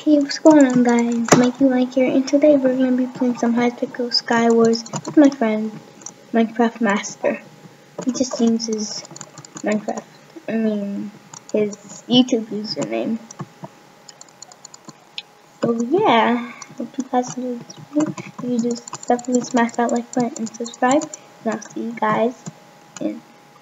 Hey, what's going on, guys? Mikey Mike here, and today we're going to be playing some Hypixel Skywars with my friend, Minecraft Master. He just uses Minecraft, his YouTube username. So yeah, hope you guys enjoy this video. If you do, definitely smash that like button and subscribe, and I'll see you guys in,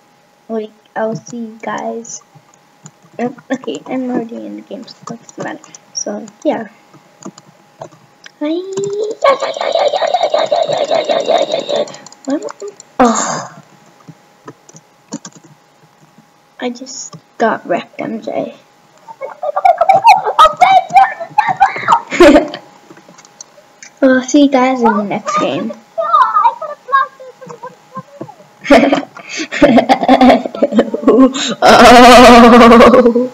okay, I'm already in the game, so it doesn't matter. So yeah. Oh, I just got wrecked, MJ. Well, I'll see you guys in the next game. Oh.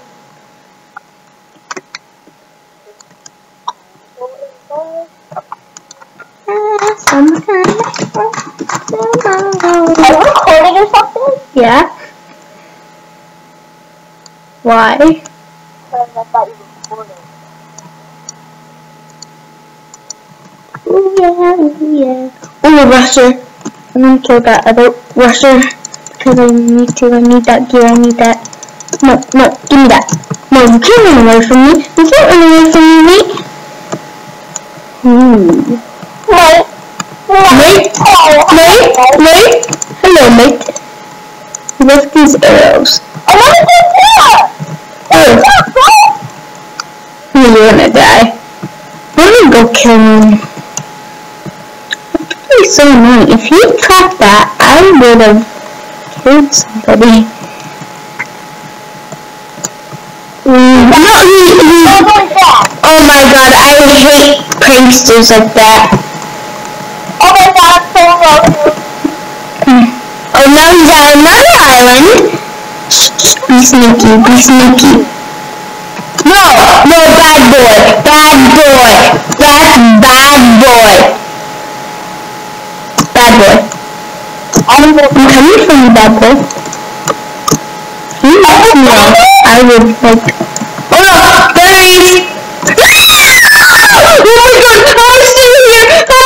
Are you recording or something? Yeah. Why? Because I thought you were recording. Ooh yeah. Ooh, rusher. I'm gonna kill that other rusher because I need that gear. I need that. No, give me that. No, you can't run away from me. You can't run away from me, mate. Mate. Hello, mate. Look at these arrows. I want to get there! Oh. You're gonna die. I'm gonna go kill him. It's so annoying. If he trapped that, I would have killed somebody. Oh my god, I hate pranksters like that. Oh my god, so low. Oh, now he's at another island. Be sneaky. No, bad boy. That's bad boy. I'm coming for you, bad boy. No, I would like. Oh no, berries! Oh my god, I'm still here!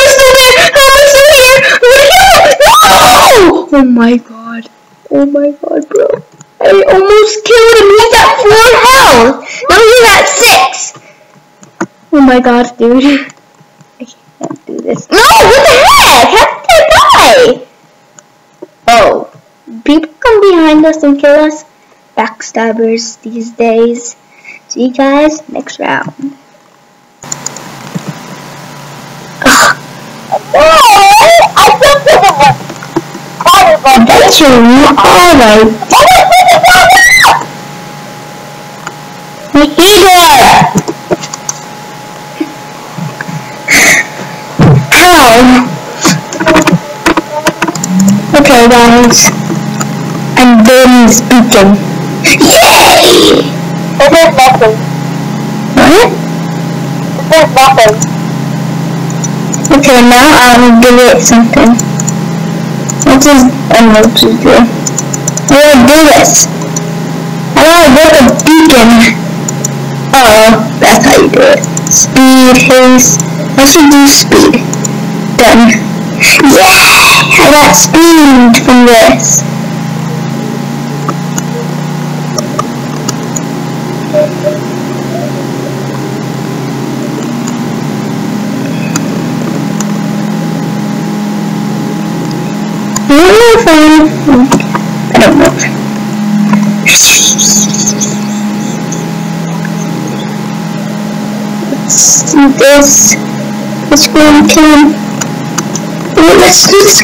No! Oh my god, bro. I almost killed him. He's at 4 health. Now he's at 6. Oh my god, dude. I can't do this. No, what the heck? How did I die? Oh, people come behind us and kill us. Backstabbers these days. See you guys next round. That's your alright. Me either. How? Okay, guys. I'm barely speaking. Yay! There's nothing. What? There's nothing. Okay, now I'll give it something. I don't know what to do. I'm gonna do this. I wanna build a beacon. Oh, that's how you do it. Speed, haste. I should do speed. Done. Yeah! I got speed from this. I don't know. Let's do this. Let's go and kill him. Oh, let's do this.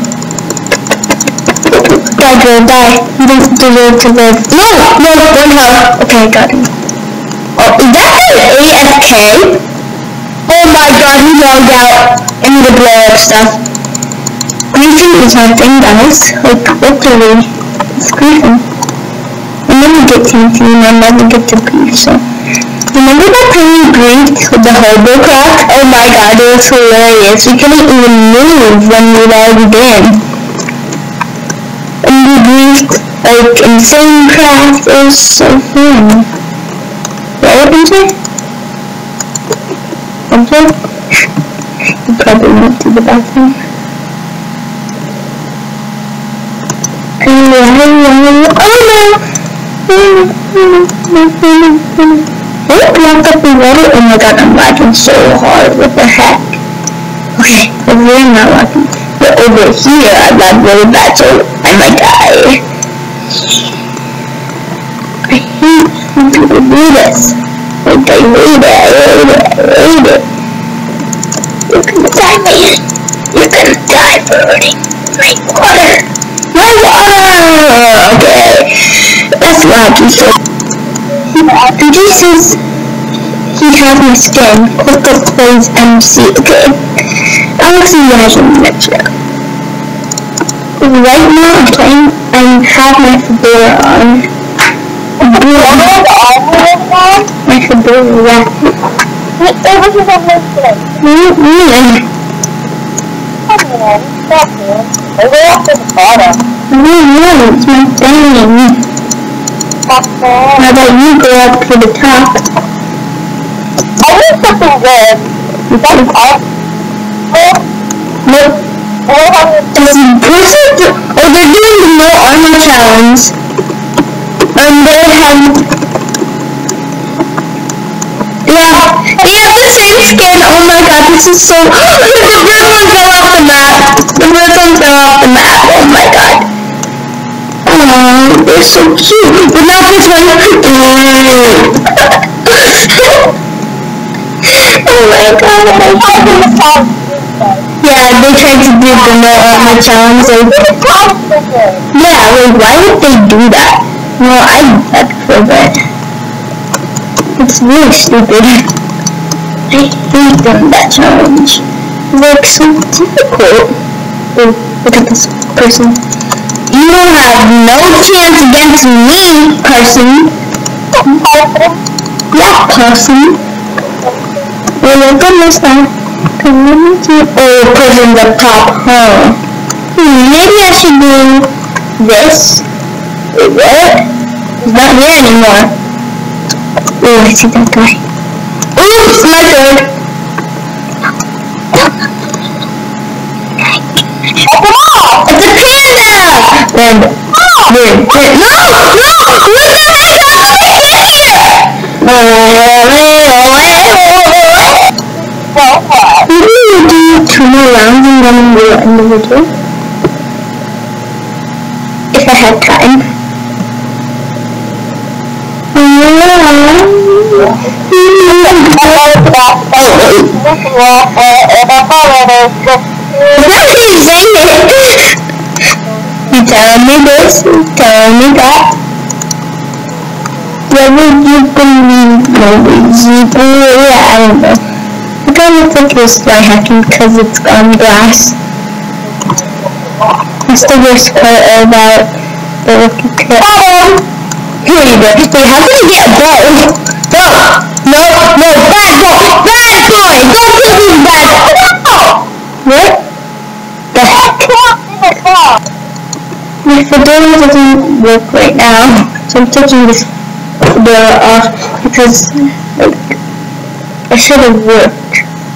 Die, girl, die. You don't deserve to live. No, 1 health. Okay, I got him. Oh, is that an AFK? Oh my god, he logged out. I need to blow up stuff. Griefing is my thing, guys. Like, literally. It's griefing. I never get TNT and I never get to grief, so. Remember that time we griefed with the hovercraft? Oh my god, it was hilarious. We couldn't even move when we logged in. And we griefed, like, insane craft. It was so fun. What happened to it? bathroom? You probably went to the bathroom. Oh no! Don't block up the water. Oh my god, I'm lagging so hard. What the heck? Okay, over here I'm not lagging. But over here I lag really bad, so I might die. I hate when people do this. Like, I hate it. You're gonna die, man. You're gonna die for hurting my water. My water! Okay. That's laggy, so... And this is... He has my skin. Click up plays MC. Okay. I'll see you guys in the next round. Right now I'm playing... I have my fedora on. My fedora. It was just a mistake. Stop here. Maybe after the bottom. No, it's my thing. How about you go up to the top? I need something good. That's up. Nope. This is perfect. Oh, they're doing the no armor challenge. And they have... Yeah, they have the same skin. Oh my god, this is so... The first one fell off the map. The first one fell off the map. Oh my god. Oh, they're so cute. But now this one... Oh my god. Yeah, they tried to do the no armor challenge. Yeah, like, why would they do that? No, I bet for that. It's really stupid. I hate them, that challenge. It's like so difficult. Oh, look at this person. You don't have no chance against me, person. Yeah, person. Oh my goodness, now. Oh, person's up top, huh? Maybe I should do this. Wait, what? He's not here anymore. Oh, I see that guy. Oops, my turn. It's a panda! And no! Maybe we do 2 more rounds and then we'll end the video. If I had time. You tell me this, you tell me that. What would you believe? I don't know. I kind of think it was fly hacking because it's on glass. That's the worst part about the lucky cat. Here you go. Wait, how can I get a bow? No, bad boy! Don't kill me, bad boy! What? The heck? My fedora doesn't work right now, so I'm taking this fedora off because, like, it should have worked.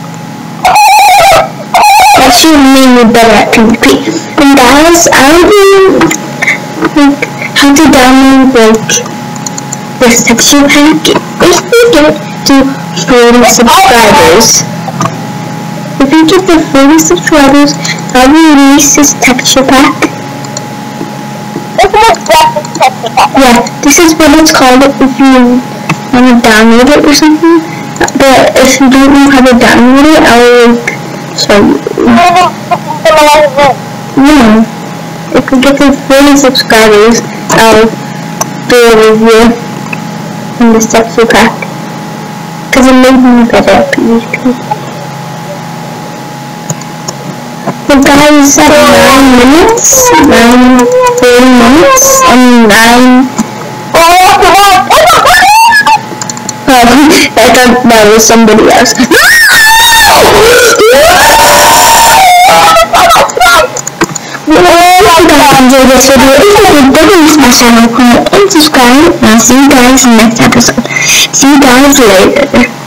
That should have made me better at PvP. And guys, I'll do, like, how to download, like, this texture pack if you get to 40 subscribers. If you get to 40 subscribers, I'll release this texture pack. Yeah, this is what it's called if you want to download it or something. But if you don't know how to download it, I'll show you. No. If we get to 40 subscribers, I'll do a review on this texture pack. Because it made me better at PvP. So guys, at 9 minutes, 40 minutes, and 9... I thought that was somebody else. If you guys enjoyed this video, if you did, please smash that like, comment, and subscribe. And I'll see you guys in the next episode. See you guys later.